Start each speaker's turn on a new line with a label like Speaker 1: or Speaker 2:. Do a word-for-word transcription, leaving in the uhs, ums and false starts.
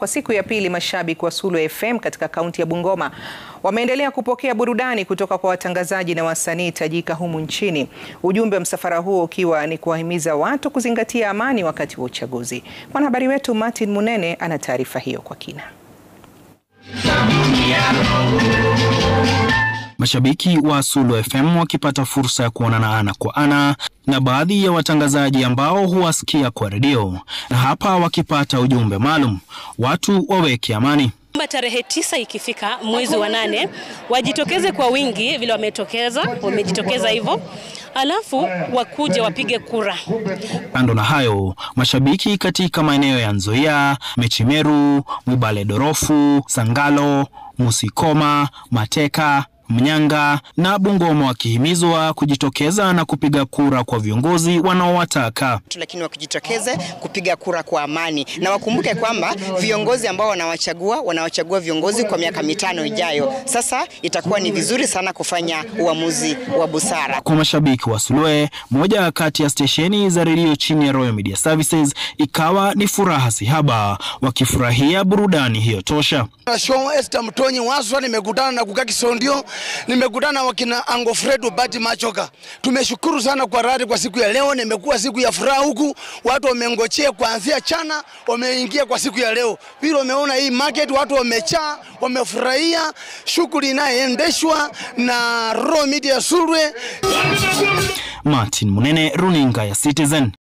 Speaker 1: kwa siku ya pili, mashabiki wa Sulwe F M katika kaunti ya Bungoma wameendelea kupokea burudani kutoka kwa watangazaji na wasanii tajika humu nchini. Ujumbe wa msafara huo ukiwa ni kuwahimiza watu kuzingatia amani wakati wa uchaguzi. Mwanahabari wetu Martin Munene ana taarifa hiyo kwa kina.
Speaker 2: Mashabiki wa Sulwe F M wakipata fursa ya kuonana ana kwa ana na baadhi ya watangazaji ambao huwasikia kwa redio, na hapa wakipata ujumbe maalum: watu waweke amani.
Speaker 3: Tarehe tisa ikifika mwezi wa nane wajitokeze kwa wingi vile wametokeza, wamejitokeza hivyo. Alafu wakuje wapige kura.
Speaker 2: Kando na hayo, mashabiki katika maeneo ya Nzoia, Mechimeru, Mwibale Dorofu, Sangalo, Musikoma, Mateka, Mnyanga na Bungoma wakihimizwa kujitokeza na kupiga kura kwa viongozi wanaowataka.
Speaker 4: Lakini wakijitokeze kupiga kura kwa amani, na wakumbuke kwamba viongozi ambao wanawachagua wanawachagua viongozi kwa miaka mitano ijayo. Sasa itakuwa ni vizuri sana kufanya uamuzi wa busara.
Speaker 2: Kwa mashabiki wa Sulwe, moja kati ya stesheni za redio chini ya Royal Media Services ikawa ni furaha sihaba, wakifurahia burudani hiyo tosha.
Speaker 5: Show Esther Mtonyi waswa, nimekutana na Kukaki Sondio, nimekutana wakina Ango Fredo Bati Machoka. Tumeshukuru sana kwa radi kwa siku ya leo. Nimekuwa siku ya furaha huku, watu wamengochea kuanzia chana, wameingia kwa siku ya leo. Vile umeona hii market, watu wamechaa, wamefurahia shughuli inayoendeshwa na Royal Media Sulwe.
Speaker 2: Martin Munene, runinga ya Citizen.